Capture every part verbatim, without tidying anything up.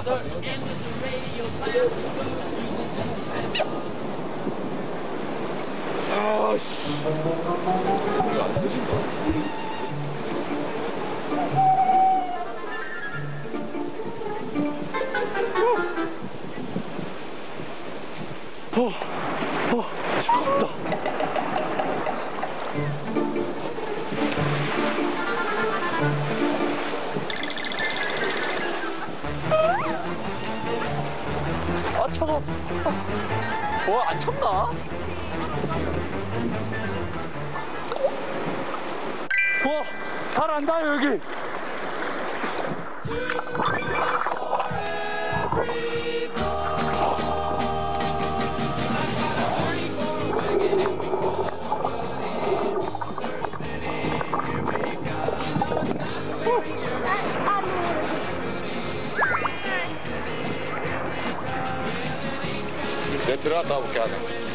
아씨. 이거 안 쓰신다. 어, 어, 차갑다. 아, 차가워. 와, 안 찼나? 와, 잘한다, 여기. 내 들어갔다 와볼게 하네.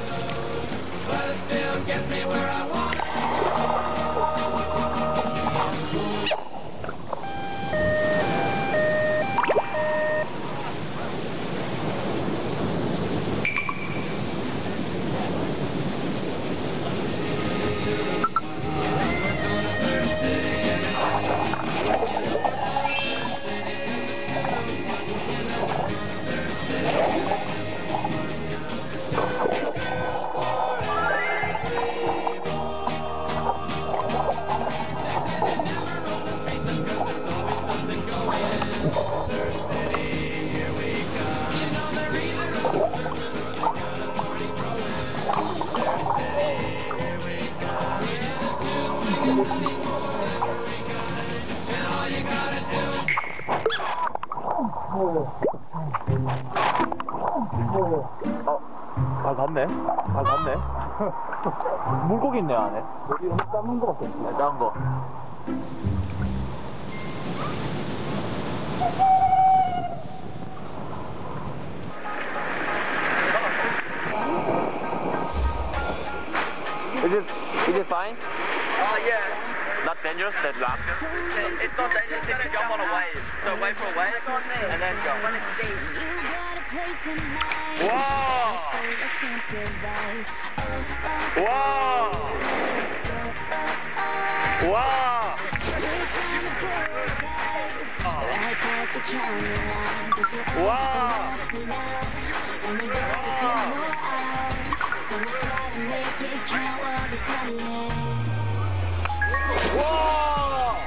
어, 잘 닿네. 잘 닿네. 물고기 있네, 안에. 여기 너무 작은 거 같아. 네, 작은 거. Is it, is it fine? Oh, yeah. Not dangerous, that laughter? It's not dangerous if you jump on a wave. So wait for a wave and then go. Wow! Wow! Wow! Wow! 와!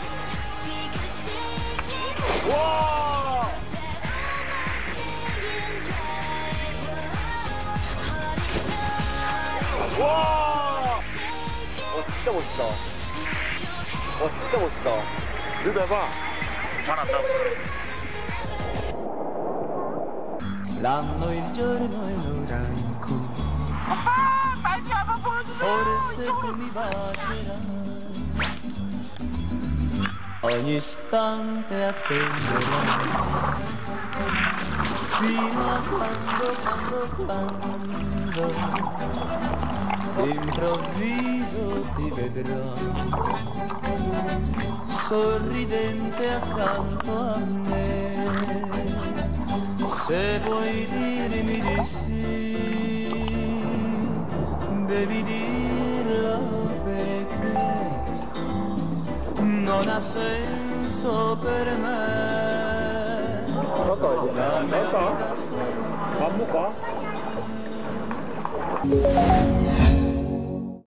와! 와! 어, 진짜 멋있다. 와, 진짜 멋있다. 이거 해봐. 잘한다. L'anno, il giorno e l'ora in cui forse tu mi bacerai. Ogni istante attenderai fino a quando, quando, quando d'improvviso ti vedrò sorridente accanto a me. Se vuoi dirmi di sì, devi dirlo perché non ha senso per me. La mia vita 밥 먹을까?